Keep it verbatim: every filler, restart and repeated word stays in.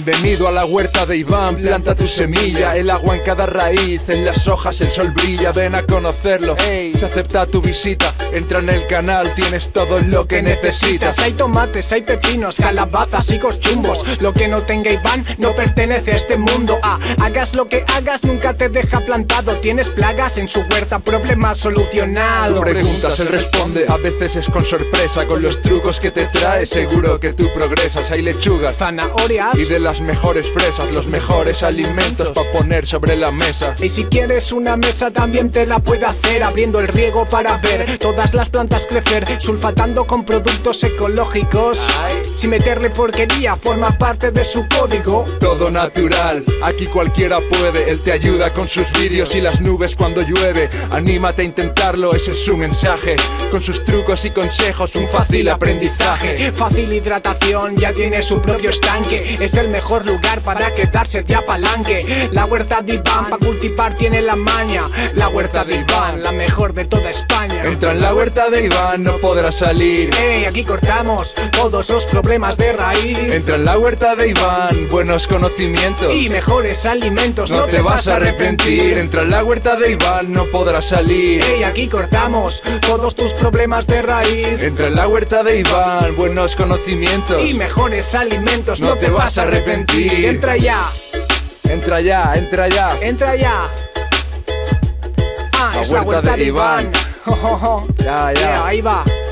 Bienvenido a la huerta de Iván, planta tu semilla, el agua en cada raíz, en las hojas el sol brilla, ven a conocerlo, hey, se acepta tu visita, entra en el canal, tienes todo lo que necesitas. Hay tomates, hay pepinos, calabazas y corchumbos, lo que no tenga Iván no pertenece a este mundo. Ah, hagas lo que hagas, nunca te deja plantado, tienes plagas en su huerta, problemas solucionados. Tú preguntas, él responde, a veces es con sorpresa, con los trucos que te trae, seguro que tú progresas. Hay lechugas, zanahorias y de las mejores fresas, los mejores alimentos para poner sobre la mesa. Y si quieres una mesa también te la puede hacer, abriendo el riego para ver todas las plantas crecer, sulfatando con productos ecológicos. Ay. Sin meterle porquería, forma parte de su código. Todo natural, aquí cualquiera puede, él te ayuda con sus vídeos y las nubes cuando llueve. Anímate a intentarlo, ese es su mensaje, con sus trucos y consejos, un fácil aprendizaje. Fácil hidratación, ya tiene su propio estanque, es el mejor lugar para quedarse de apalanque. La huerta de Iván, para cultivar tiene la maña, la huerta de Iván, la mejor de toda España. Entra en la huerta de Iván, no podrás salir. Hey, aquí cortamos todos los problemas de raíz. Entra en la huerta de Iván, buenos conocimientos y mejores alimentos, no, no te vas a arrepentir. Entra en la huerta de Iván, no podrás salir. Hey, aquí cortamos todos tus problemas de raíz. Entra en la huerta de Iván, buenos conocimientos y mejores alimentos, no, no te, te vas a arrepentir. Entra ya, entra ya, entra ya, entra ya. Ah, la es huerta, la huerta de, de Iván. Iván. Ya, ya. Yeah, ahí va.